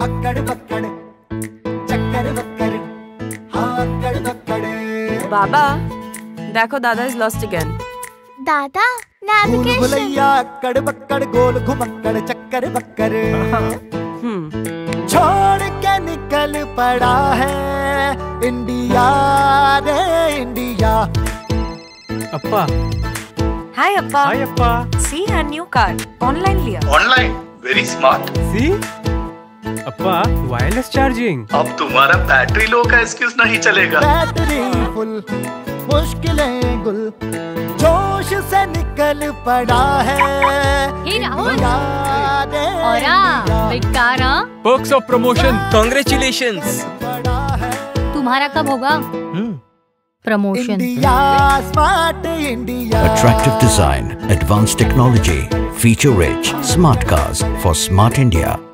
अक्कड़ बक्कड़ चक्कर बक्कर हाँ अक्कड़ बक्कड़। बाबा देखो दादा इज लॉस्ट अगेन। दादा नेविगेशन। भुलैया अक्कड़ बक्कड़ गोल घुमक्कड़ चक्कर बक्कर। छोड़ के निकल पड़ा है इंडिया रे इंडिया। अप्पा। हाय अप्पा। हाय अप्पा। See a new car online लिया। Online very smart. सी अप्पा वायरलेस चार्जिंग। अब तुम्हारा बैटरी लो का एक्सक्यूज नहीं चलेगा। बैटरी फुल मुश्किलें गुल जोश से निकल पड़ा है। हे राहुल बेकारा पर्क्स ऑफ प्रमोशन। कांग्रेचुलेशंस। तुम्हारा कब होगा promotion? India smart India. Attractive design, advanced technology, feature rich, smart cars for smart India.